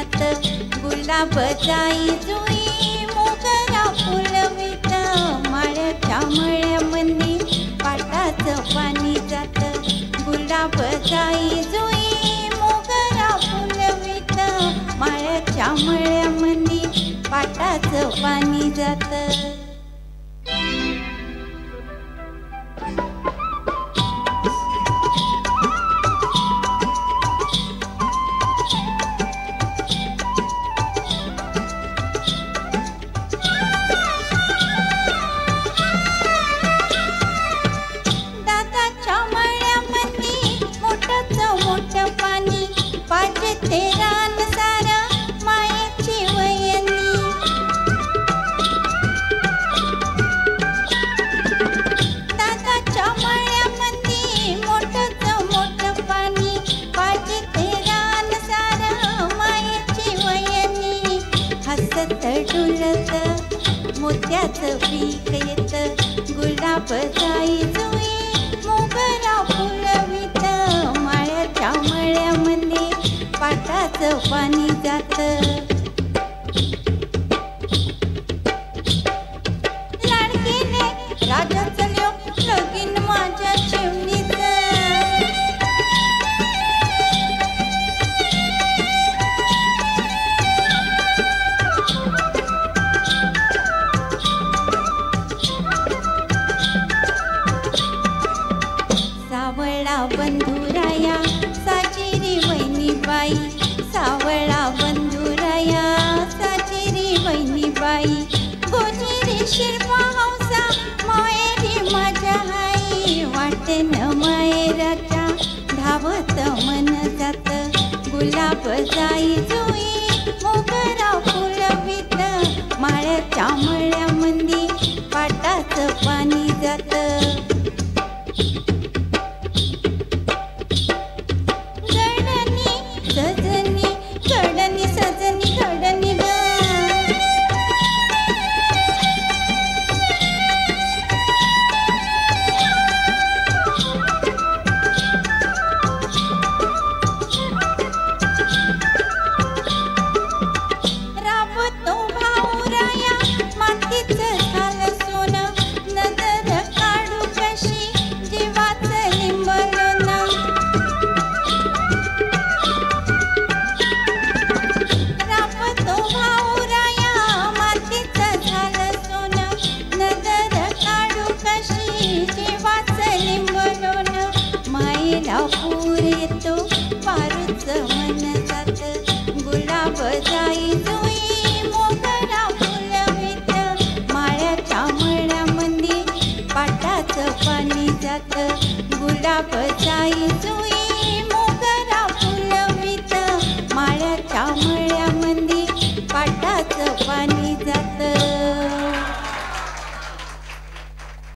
जात गुलाब जाई जुई मोगरा फुलवित माळ्याच्या मळ्यामध्ये पाटाचं पाणी जात गुलाब जाई जुई मोगरा फुलवित माळ्याच्या मळ्यामध्ये पाटाचं पाणी जात। पाजते रान सारा मायेची वयनी दादाच्या मळ्यामध्ये मोठं मोठं पाणी पाजते रान सारा मायेची वयनी हसत डुलत मोत्याचं पीक येत गुलाब जाई जुई मोगरा फुलवित माळ्याच्या मळ्यामध्ये पाटाचं पाणी जात। लाडकीने राजा चल्यो लगीन माझ्या शिवणीचं सावळा बंधुराया साजिरी वहिनीबाई सावळा बंधुराया साजिरी वहिनीबाई गोजिरी शिरपा हौसा मायेरी माझ्या हाई वाटेन मायेराच्या धावत मन जात गुलाब जाई जुई मोगरा फुलवित माळ्याच्या मळ्यामध्ये पाटाचं पाणी जात। पूर येतो पारूचं मन जात गुलाब जाई जुई मोगरा फुलवित माळ्याच्या मळ्यामध्ये पाटाचं पाणी जात गुलाब जाई जुई